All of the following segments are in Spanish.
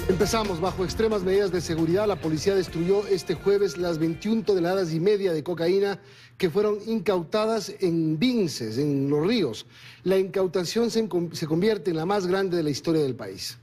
Empezamos. Bajo extremas medidas de seguridad, la policía destruyó este jueves las 21 toneladas y media de cocaína que fueron incautadas en Vinces, en Los Ríos. La incautación se convierte en la más grande de la historia del país.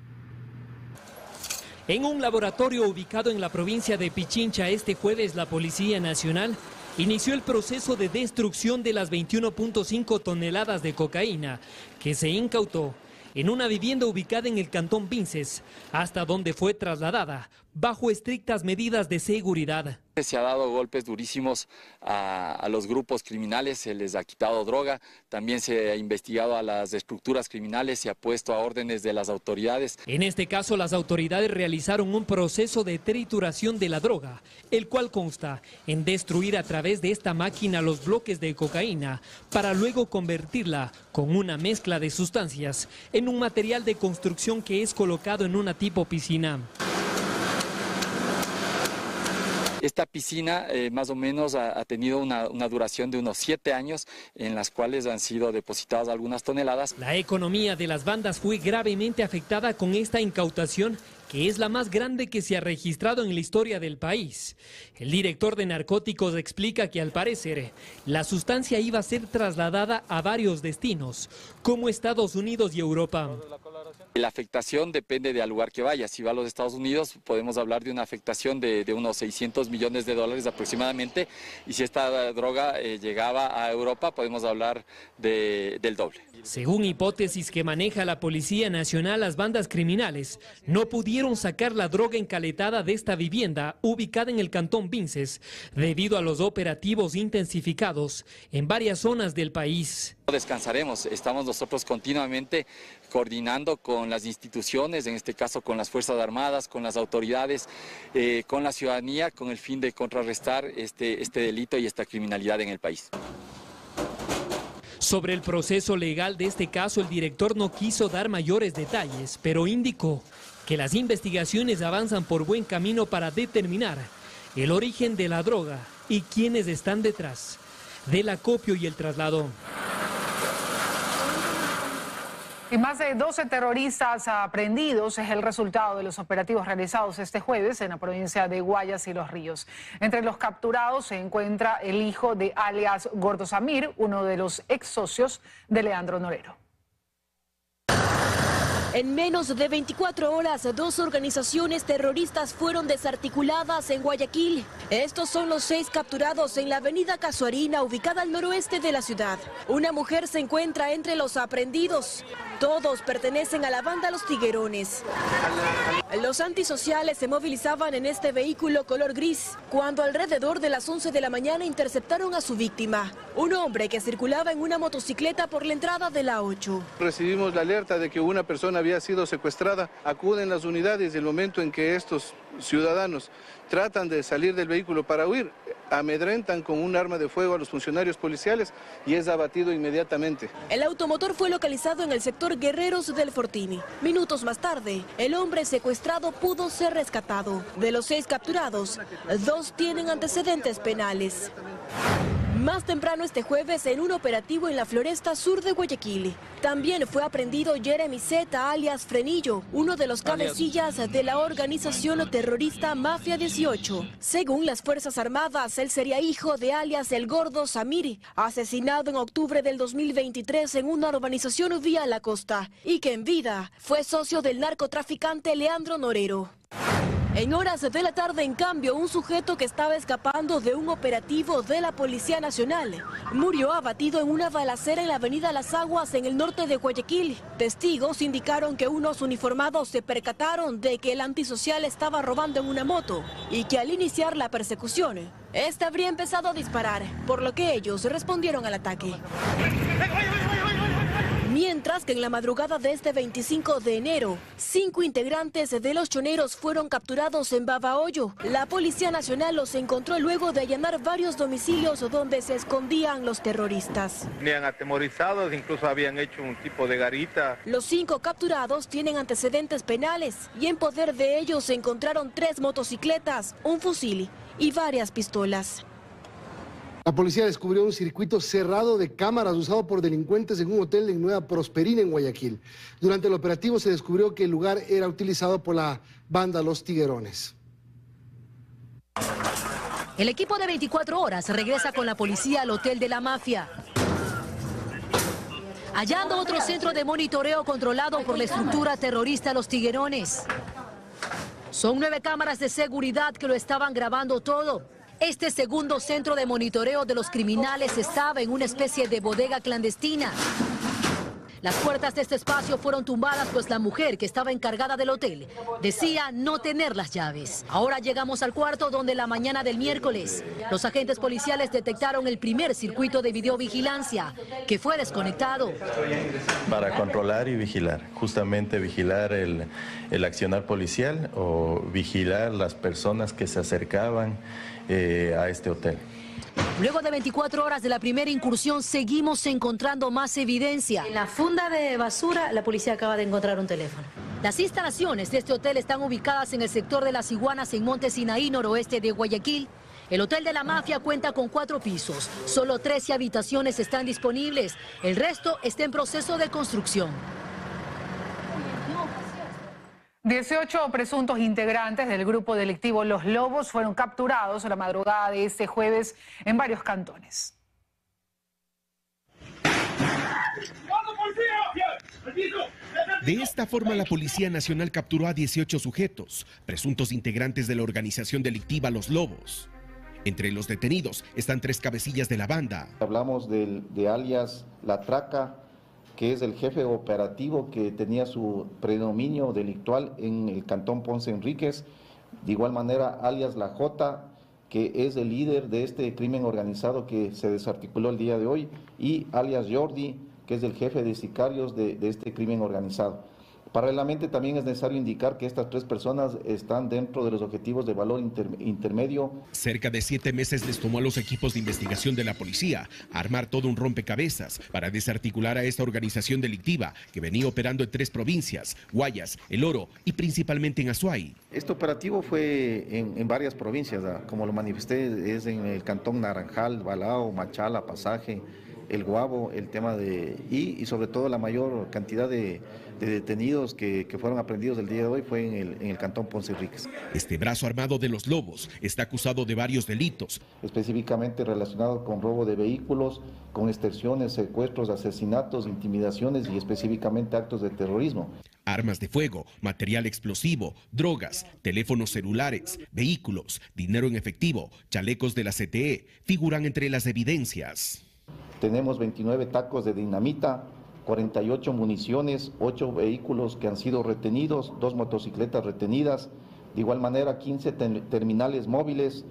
En un laboratorio ubicado en la provincia de Pichincha, este jueves la Policía Nacional inició el proceso de destrucción de las 21.5 toneladas de cocaína que se incautó en una vivienda ubicada en el cantón Vinces, hasta donde fue trasladada bajo estrictas medidas de seguridad. Se ha dado golpes durísimos a los grupos criminales, se les ha quitado droga, también se ha investigado a las estructuras criminales, se ha puesto a órdenes de las autoridades. En este caso, las autoridades realizaron un proceso de trituración de la droga, el cual consta en destruir a través de esta máquina los bloques de cocaína para luego convertirla con una mezcla de sustancias en un material de construcción que es colocado en una tipo piscina. Esta piscina más o menos ha tenido una duración de unos 7 años, en las cuales han sido depositadas algunas toneladas. La economía de las bandas fue gravemente afectada con esta incautación, que es la más grande que se ha registrado en la historia del país. El director de narcóticos explica que al parecer la sustancia iba a ser trasladada a varios destinos, como Estados Unidos y Europa. La afectación depende del lugar que vaya. Si va a los Estados Unidos, podemos hablar de una afectación de unos 600 millones de dólares aproximadamente, y si esta droga llegaba a Europa, podemos hablar del doble. Según hipótesis que maneja la Policía Nacional, las bandas criminales no pudieron sacar la droga encaletada de esta vivienda ubicada en el cantón Vinces debido a los operativos intensificados en varias zonas del país. No descansaremos, estamos nosotros continuamente coordinando con las instituciones, en este caso con las Fuerzas Armadas, con las autoridades, con la ciudadanía, con el fin de contrarrestar este delito y esta criminalidad en el país. Sobre el proceso legal de este caso, el director no quiso dar mayores detalles, pero indicó que las investigaciones avanzan por buen camino para determinar el origen de la droga y quiénes están detrás del acopio y el traslado. Y más de 12 terroristas aprehendidos es el resultado de los operativos realizados este jueves en la provincia de Guayas y Los Ríos. Entre los capturados se encuentra el hijo de alias Gordo Samir, uno de los ex socios de Leandro Norero. En menos de 24 horas, 2 organizaciones terroristas fueron desarticuladas en Guayaquil. Estos son los 6 capturados en la avenida Casuarina, ubicada al noroeste de la ciudad. Una mujer se encuentra entre los aprehendidos. Todos pertenecen a la banda Los Tiguerones. Los antisociales se movilizaban en este vehículo color gris, cuando alrededor de las 11 de la mañana interceptaron a su víctima, un hombre que circulaba en una motocicleta por la entrada de la 8. Recibimos la alerta de que una persona había sido secuestrada. Acuden las unidades y el momento en que estos ciudadanos tratan de salir del vehículo para huir, amedrentan con un arma de fuego a los funcionarios policiales y es abatido inmediatamente. El automotor fue localizado en el sector Guerreros del Fortini. Minutos más tarde, el hombre secuestrado pudo ser rescatado. De los 6 capturados, 2 tienen antecedentes penales. Más temprano este jueves, en un operativo en la Floresta Sur de Guayaquil, también fue aprehendido Jeremy Zeta, alias Frenillo, uno de los cabecillas de la organización terrorista Mafia 18. Según las Fuerzas Armadas, él sería hijo de alias El Gordo Samir, asesinado en octubre del 2023 en una urbanización vía la costa, y que en vida fue socio del narcotraficante Leandro Norero. En horas de la tarde, en cambio, un sujeto que estaba escapando de un operativo de la Policía Nacional murió abatido en una balacera en la avenida Las Aguas, en el norte de Guayaquil. Testigos indicaron que unos uniformados se percataron de que el antisocial estaba robando en una moto y que al iniciar la persecución, este habría empezado a disparar, por lo que ellos respondieron al ataque. Mientras que en la madrugada de este 25 de enero, 5 integrantes de los choneros fueron capturados en Babahoyo. La Policía Nacional los encontró luego de allanar varios domicilios donde se escondían los terroristas. Venían atemorizados, incluso habían hecho un tipo de garita. Los 5 capturados tienen antecedentes penales y en poder de ellos se encontraron 3 motocicletas, un fusil y varias pistolas. La policía descubrió un circuito cerrado de cámaras usado por delincuentes en un hotel en Nueva Prosperina, en Guayaquil. Durante el operativo se descubrió que el lugar era utilizado por la banda Los Tiguerones. El equipo de 24 horas regresa con la policía al Hotel de la Mafia, hallando otro centro de monitoreo controlado por la estructura terrorista Los Tiguerones. Son 9 cámaras de seguridad que lo estaban grabando todo. Este segundo centro de monitoreo de los criminales estaba en una especie de bodega clandestina. Las puertas de este espacio fueron tumbadas, pues la mujer que estaba encargada del hotel decía no tener las llaves. Ahora llegamos al cuarto donde la mañana del miércoles los agentes policiales detectaron el primer circuito de videovigilancia que fue desconectado. Para controlar y vigilar, justamente vigilar el accionar policial o vigilar las personas que se acercaban a este hotel. Luego de 24 horas de la primera incursión, seguimos encontrando más evidencia. En la funda de basura, la policía acaba de encontrar un teléfono. Las instalaciones de este hotel están ubicadas en el sector de Las Iguanas, en Monte Sinaí, noroeste de Guayaquil. El Hotel de la Mafia cuenta con 4 pisos. Solo 13 habitaciones están disponibles. El resto está en proceso de construcción. 18 presuntos integrantes del grupo delictivo Los Lobos fueron capturados la madrugada de este jueves en varios cantones. De esta forma, la Policía Nacional capturó a 18 sujetos, presuntos integrantes de la organización delictiva Los Lobos. Entre los detenidos están 3 cabecillas de la banda. Hablamos de alias La Traca, que es el jefe operativo que tenía su predominio delictual en el cantón Ponce Enríquez. De igual manera, alias La Jota, que es el líder de este crimen organizado que se desarticuló el día de hoy, y alias Jordi, que es el jefe de sicarios de este crimen organizado. Paralelamente también es necesario indicar que estas 3 personas están dentro de los objetivos de valor intermedio. Cerca de 7 meses les tomó a los equipos de investigación de la policía armar todo un rompecabezas para desarticular a esta organización delictiva que venía operando en 3 provincias, Guayas, El Oro y principalmente en Azuay. Este operativo fue en varias provincias, como lo manifesté, es en el cantón Naranjal, Balao, Machala, Pasaje, El Guabo, el tema y sobre todo la mayor cantidad de detenidos que fueron aprehendidos el día de hoy fue en el cantón Ponce Enríquez. Este brazo armado de Los Lobos está acusado de varios delitos. Específicamente relacionados con robo de vehículos, con extorsiones, secuestros, asesinatos, intimidaciones y específicamente actos de terrorismo. Armas de fuego, material explosivo, drogas, teléfonos celulares, vehículos, dinero en efectivo, chalecos de la CTE figuran entre las evidencias. Tenemos 29 tacos de dinamita, 48 municiones, 8 vehículos que han sido retenidos, 2 motocicletas retenidas, de igual manera 15 terminales móviles,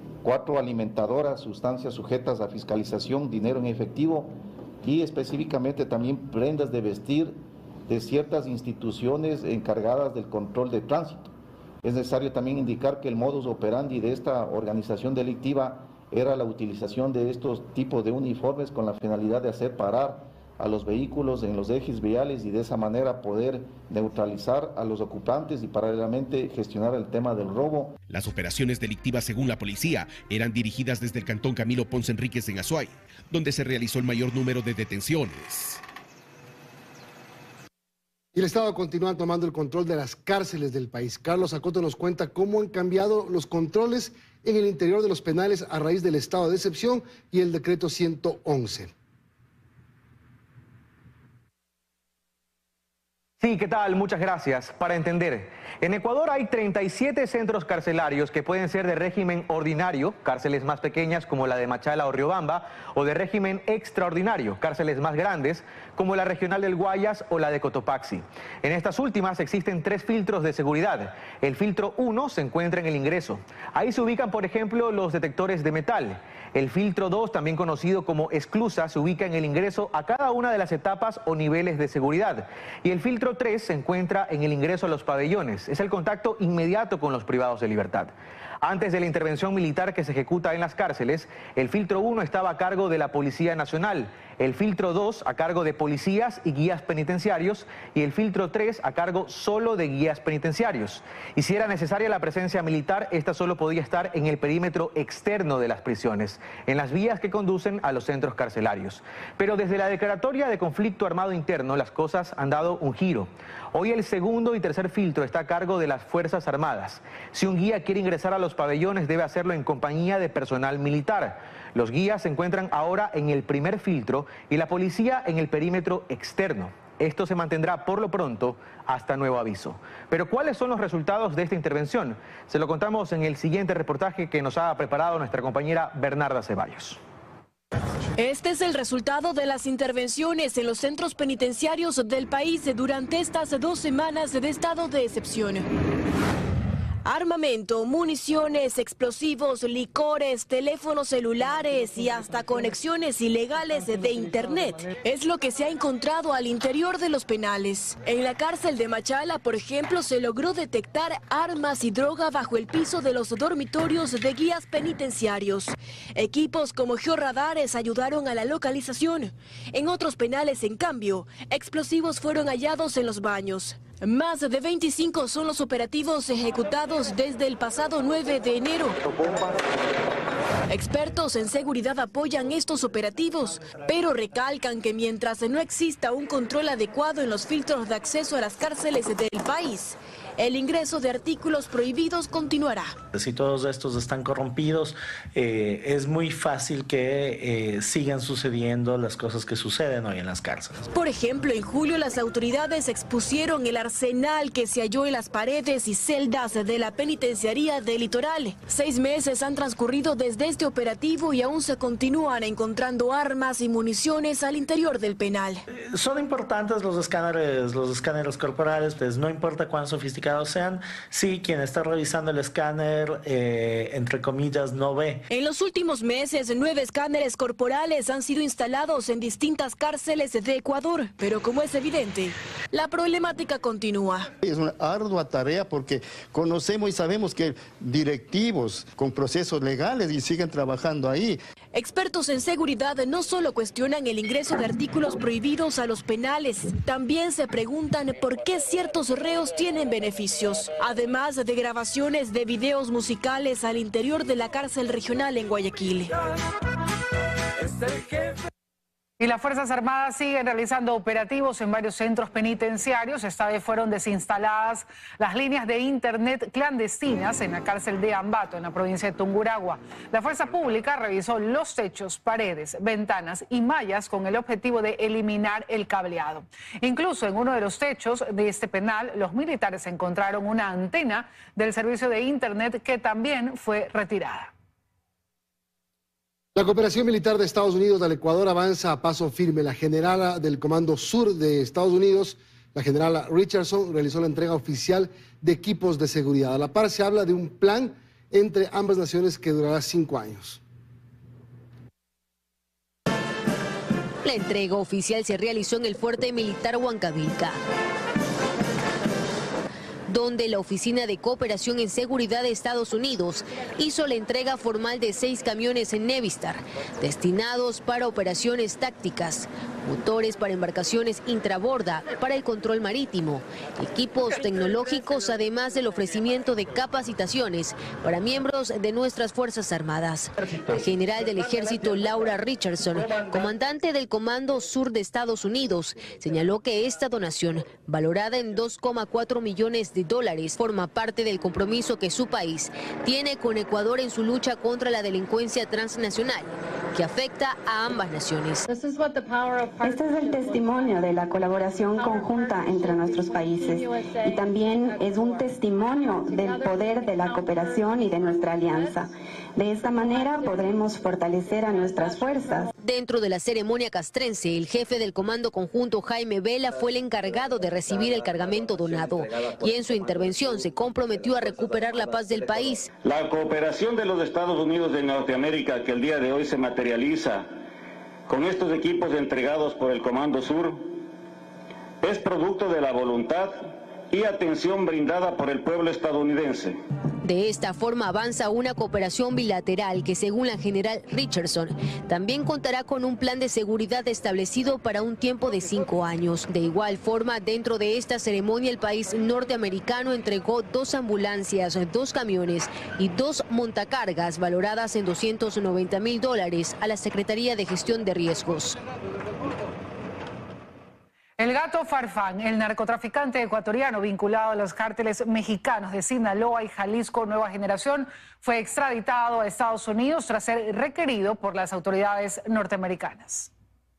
4 alimentadoras, sustancias sujetas a fiscalización, dinero en efectivo y específicamente también prendas de vestir de ciertas instituciones encargadas del control de tránsito. Es necesario también indicar que el modus operandi de esta organización delictiva era la utilización de estos tipos de uniformes con la finalidad de hacer parar a los vehículos en los ejes viales y de esa manera poder neutralizar a los ocupantes y paralelamente gestionar el tema del robo. Las operaciones delictivas, según la policía, eran dirigidas desde el cantón Camilo Ponce Enríquez en Azuay, donde se realizó el mayor número de detenciones. Y el Estado continúa tomando el control de las cárceles del país. Carlos Acoto nos cuenta cómo han cambiado los controles en el interior de los penales a raíz del estado de excepción y el decreto 111. Sí, ¿qué tal? Muchas gracias. Para entender, en Ecuador hay 37 centros carcelarios que pueden ser de régimen ordinario, cárceles más pequeñas como la de Machala o Riobamba, o de régimen extraordinario, cárceles más grandes como la regional del Guayas o la de Cotopaxi. En estas últimas existen 3 filtros de seguridad. El filtro 1 se encuentra en el ingreso. Ahí se ubican, por ejemplo, los detectores de metal. El filtro 2, también conocido como esclusa, se ubica en el ingreso a cada una de las etapas o niveles de seguridad. Y el filtro 3 se encuentra en el ingreso a los pabellones. Es el contacto inmediato con los privados de libertad. Antes de la intervención militar que se ejecuta en las cárceles, el filtro 1 estaba a cargo de la Policía Nacional. el filtro 2 a cargo de policías y guías penitenciarios y el filtro 3 a cargo solo de guías penitenciarios. Y si era necesaria la presencia militar, esta solo podía estar en el perímetro externo de las prisiones, en las vías que conducen a los centros carcelarios. Pero desde la declaratoria de conflicto armado interno, las cosas han dado un giro. Hoy el segundo y tercer filtro está a cargo de las Fuerzas Armadas. Si un guía quiere ingresar a los pabellones, debe hacerlo en compañía de personal militar. Los guías se encuentran ahora en el primer filtro y la policía en el perímetro externo. Esto se mantendrá por lo pronto hasta nuevo aviso. Pero ¿cuáles son los resultados de esta intervención? Se lo contamos en el siguiente reportaje que nos ha preparado nuestra compañera Bernarda Ceballos. Este es el resultado de las intervenciones en los centros penitenciarios del país durante estas 2 semanas de estado de excepción. Armamento, municiones, explosivos, licores, teléfonos celulares y hasta conexiones ilegales de internet es lo que se ha encontrado al interior de los penales. En la cárcel de Machala, por ejemplo, se logró detectar armas y droga bajo el piso de los dormitorios de guías penitenciarios. Equipos como georradares ayudaron a la localización. En otros penales, en cambio, explosivos fueron hallados en los baños. Más de 25 son los operativos ejecutados desde el pasado 9 de enero. Expertos en seguridad apoyan estos operativos, pero recalcan que mientras no exista un control adecuado en los filtros de acceso a las cárceles del país, el ingreso de artículos prohibidos continuará. Si todos estos están corrompidos, es muy fácil que sigan sucediendo las cosas que suceden hoy en las cárceles. Por ejemplo, en julio las autoridades expusieron el arsenal que se halló en las paredes y celdas de la penitenciaría del Litoral. 6 meses han transcurrido desde este operativo y aún se continúan encontrando armas y municiones al interior del penal. Son importantes los escáneres corporales, pues no importa cuán sofisticados sean, si quien está revisando el escáner, entre comillas, no ve. En los últimos meses, 9 escáneres corporales han sido instalados en distintas cárceles de Ecuador, pero como es evidente, la problemática continúa. Es una ardua tarea porque conocemos y sabemos que directivos con procesos legales y siguen trabajando ahí. Expertos en seguridad no solo cuestionan el ingreso de artículos prohibidos a los penales, también se preguntan por qué ciertos reos tienen beneficios, además de grabaciones de videos musicales al interior de la cárcel regional en Guayaquil. Y las Fuerzas Armadas siguen realizando operativos en varios centros penitenciarios. Esta vez fueron desinstaladas las líneas de internet clandestinas en la cárcel de Ambato, en la provincia de Tungurahua. La Fuerza Pública revisó los techos, paredes, ventanas y mallas con el objetivo de eliminar el cableado. Incluso en uno de los techos de este penal, los militares encontraron una antena del servicio de internet que también fue retirada. La cooperación militar de Estados Unidos al Ecuador avanza a paso firme. La generala del Comando Sur de Estados Unidos, la generala Richardson, realizó la entrega oficial de equipos de seguridad. A la par se habla de un plan entre ambas naciones que durará 5 años. La entrega oficial se realizó en el fuerte militar Huancavilca, donde la Oficina de Cooperación en Seguridad de Estados Unidos hizo la entrega formal de 6 camiones en Nevistar, destinados para operaciones tácticas, motores para embarcaciones intraborda para el control marítimo, equipos tecnológicos, además del ofrecimiento de capacitaciones para miembros de nuestras Fuerzas Armadas. La general del Ejército, Laura Richardson, comandante del Comando Sur de Estados Unidos, señaló que esta donación, valorada en $2,4 millones, forma parte del compromiso que su país tiene con Ecuador en su lucha contra la delincuencia transnacional, que afecta a ambas naciones. Este es el testimonio de la colaboración conjunta entre nuestros países y también es un testimonio del poder de la cooperación y de nuestra alianza. De esta manera podremos fortalecer a nuestras fuerzas. Dentro de la ceremonia castrense, el jefe del Comando Conjunto, Jaime Vela, fue el encargado de recibir el cargamento donado y en su intervención se comprometió a recuperar la paz del país. La cooperación de los Estados Unidos de Norteamérica que el día de hoy se materializa con estos equipos entregados por el Comando Sur es producto de la voluntad y atención brindada por el pueblo estadounidense. De esta forma avanza una cooperación bilateral que, según la general Richardson, también contará con un plan de seguridad establecido para un tiempo de 5 años. De igual forma, dentro de esta ceremonia, el país norteamericano entregó 2 ambulancias, 2 camiones y 2 montacargas valoradas en $290.000 a la Secretaría de Gestión de Riesgos. El Gato Farfán, el narcotraficante ecuatoriano vinculado a los cárteles mexicanos de Sinaloa y Jalisco Nueva Generación, fue extraditado a Estados Unidos tras ser requerido por las autoridades norteamericanas.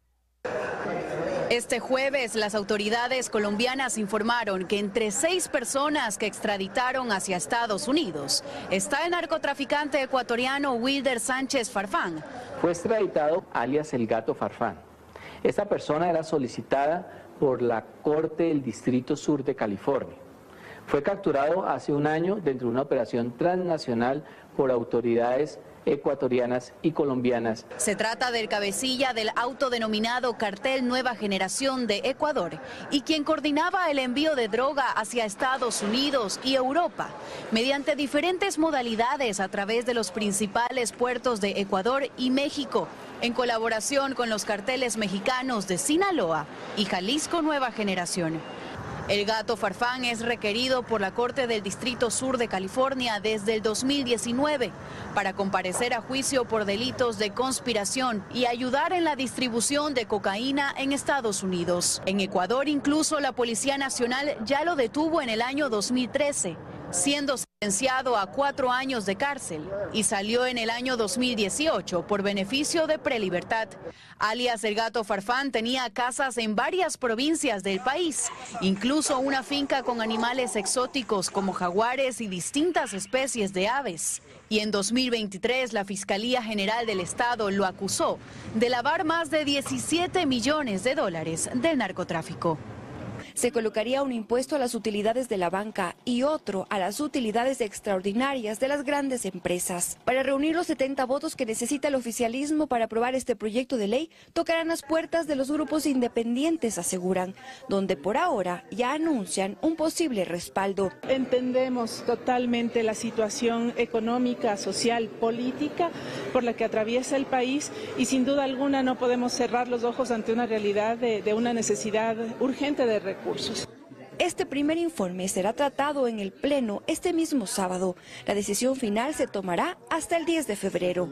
Este jueves, las autoridades colombianas informaron que entre 6 personas que extraditaron hacia Estados Unidos está el narcotraficante ecuatoriano Wilder Sánchez Farfán. Fue extraditado alias el Gato Farfán. Esta persona era solicitada por la Corte del Distrito Sur de California. Fue capturado hace un año dentro de una operación transnacional por autoridades ecuatorianas y colombianas. Se trata del cabecilla del autodenominado Cartel Nueva Generación de Ecuador y quien coordinaba el envío de droga hacia Estados Unidos y Europa mediante diferentes modalidades a través de los principales puertos de Ecuador y México, en colaboración con los carteles mexicanos de Sinaloa y Jalisco Nueva Generación. El Gato Farfán es requerido por la Corte del Distrito Sur de California desde el 2019 para comparecer a juicio por delitos de conspiración y ayudar en la distribución de cocaína en Estados Unidos. En Ecuador, incluso la Policía Nacional ya lo detuvo en el año 2013, siendo sentenciado a 4 años de cárcel, y salió en el año 2018 por beneficio de prelibertad. Alias el Gato Farfán tenía casas en varias provincias del país, incluso una finca con animales exóticos como jaguares y distintas especies de aves. Y en 2023 la Fiscalía General del Estado lo acusó de lavar más de $17 millones del narcotráfico. Se colocaría un impuesto a las utilidades de la banca y otro a las utilidades extraordinarias de las grandes empresas. Para reunir los 70 votos que necesita el oficialismo para aprobar este proyecto de ley, tocarán las puertas de los grupos independientes, aseguran, donde por ahora ya anuncian un posible respaldo. Entendemos totalmente la situación económica, social, política por la que atraviesa el país y sin duda alguna no podemos cerrar los ojos ante una realidad de una necesidad urgente de recursos. Este primer informe será tratado en el Pleno este mismo sábado. La decisión final se tomará hasta el 10 de febrero.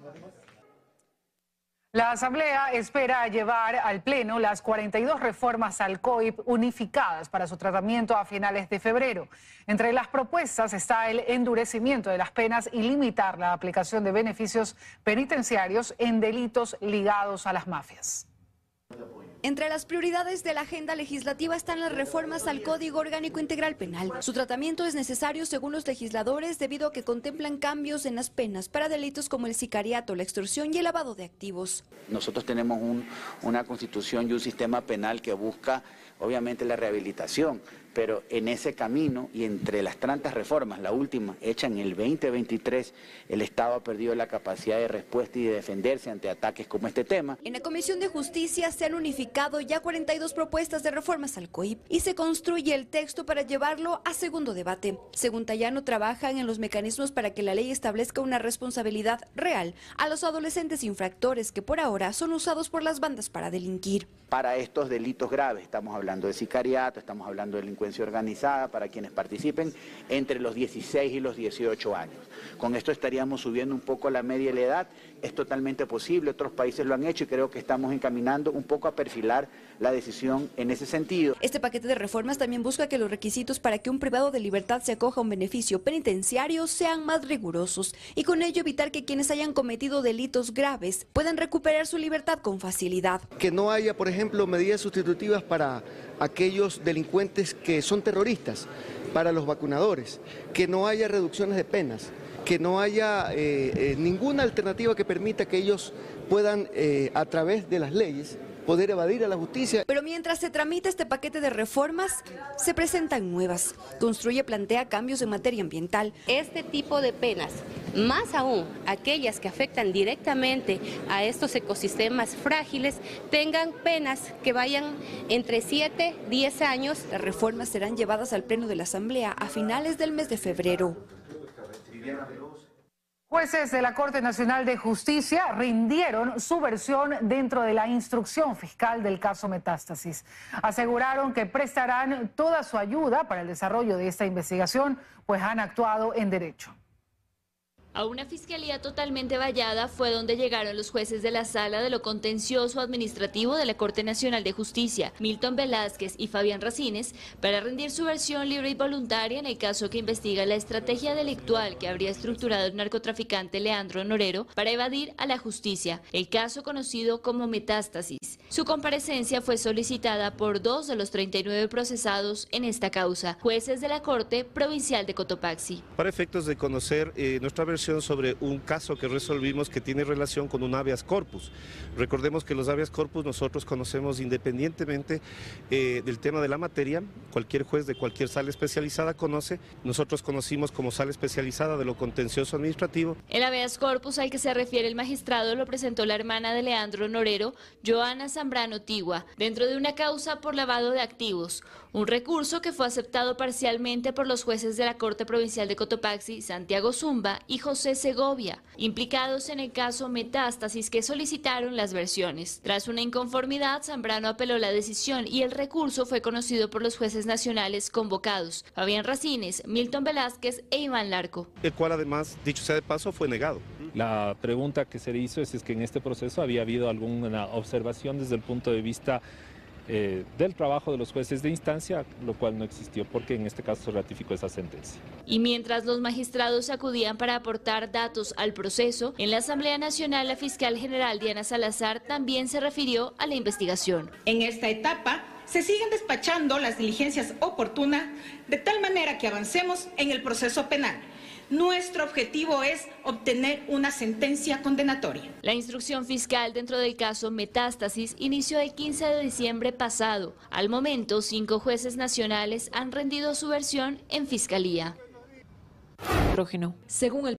La Asamblea espera llevar al Pleno las 42 reformas al COIP unificadas para su tratamiento a finales de febrero. Entre las propuestas está el endurecimiento de las penas y limitar la aplicación de beneficios penitenciarios en delitos ligados a las mafias. Entre las prioridades de la agenda legislativa están las reformas al Código Orgánico Integral Penal. Su tratamiento es necesario según los legisladores debido a que contemplan cambios en las penas para delitos como el sicariato, la extorsión y el lavado de activos. Nosotros tenemos una constitución y un sistema penal que busca obviamente la rehabilitación, pero en ese camino y entre las tantas reformas, la última hecha en el 2023, el Estado ha perdido la capacidad de respuesta y de defenderse ante ataques como este tema. En la Comisión de Justicia se han unificado ya 42 propuestas de reformas al COIP y se construye el texto para llevarlo a segundo debate. Según Tayano, trabajan en los mecanismos para que la ley establezca una responsabilidad real a los adolescentes infractores que por ahora son usados por las bandas para delinquir. Para estos delitos graves, estamos hablando de sicariato, estamos hablando de delincuencia organizada, para quienes participen entre los 16 y los 18 años. Con esto estaríamos subiendo un poco la media de la edad, es totalmente posible, otros países lo han hecho y creo que estamos encaminando un poco a perfilar la decisión en ese sentido. Este paquete de reformas también busca que los requisitos para que un privado de libertad se acoja a un beneficio penitenciario sean más rigurosos y con ello evitar que quienes hayan cometido delitos graves puedan recuperar su libertad con facilidad. Que no haya, por ejemplo, medidas sustitutivas para aquellos delincuentes que son terroristas, para los vacunadores, que no haya reducciones de penas, que no haya ninguna alternativa que permita que ellos puedan, a través de las leyes, poder evadir a la justicia. Pero mientras se tramita este paquete de reformas, se presentan nuevas. Construye plantea cambios en materia ambiental. Este tipo de penas, más aún aquellas que afectan directamente a estos ecosistemas frágiles, tengan penas que vayan entre 7 y 10 años. Las reformas serán llevadas al Pleno de la Asamblea a finales del mes de febrero. Jueces de la Corte Nacional de Justicia rindieron su versión dentro de la instrucción fiscal del caso Metástasis. Aseguraron que prestarán toda su ayuda para el desarrollo de esta investigación, pues han actuado en derecho. A una fiscalía totalmente vallada fue donde llegaron los jueces de la Sala de lo Contencioso Administrativo de la Corte Nacional de Justicia, Milton Velázquez y Fabián Racines, para rendir su versión libre y voluntaria en el caso que investiga la estrategia delictual que habría estructurado el narcotraficante Leandro Norero para evadir a la justicia, el caso conocido como Metástasis. Su comparecencia fue solicitada por 2 de los 39 procesados en esta causa, jueces de la Corte Provincial de Cotopaxi. Para efectos de conocer nuestra versión sobre un caso que resolvimos que tiene relación con un habeas corpus. Recordemos que los habeas corpus nosotros conocemos independientemente del tema de la materia, cualquier juez de cualquier sala especializada conoce, nosotros conocimos como sala especializada de lo contencioso administrativo. El habeas corpus al que se refiere el magistrado lo presentó la hermana de Leandro Norero, Joana Zambrano Tigua, dentro de una causa por lavado de activos, un recurso que fue aceptado parcialmente por los jueces de la Corte Provincial de Cotopaxi, Santiago Zumba y José Segovia, implicados en el caso Metástasis, que solicitaron las versiones. Tras una inconformidad, Zambrano apeló la decisión y el recurso fue conocido por los jueces nacionales convocados, Fabián Racines, Milton Velázquez e Iván Larco. El cual además, dicho sea de paso, fue negado. La pregunta que se le hizo es que en este proceso había habido alguna observación desde el punto de vista del trabajo de los jueces de instancia, lo cual no existió porque en este caso se ratificó esa sentencia. Y mientras los magistrados acudían para aportar datos al proceso, en la Asamblea Nacional la fiscal general Diana Salazar también se refirió a la investigación. En esta etapa se siguen despachando las diligencias oportunas de tal manera que avancemos en el proceso penal. Nuestro objetivo es obtener una sentencia condenatoria. La instrucción fiscal dentro del caso Metástasis inició el 15 de diciembre pasado. Al momento, 5 jueces nacionales han rendido su versión en fiscalía. Según el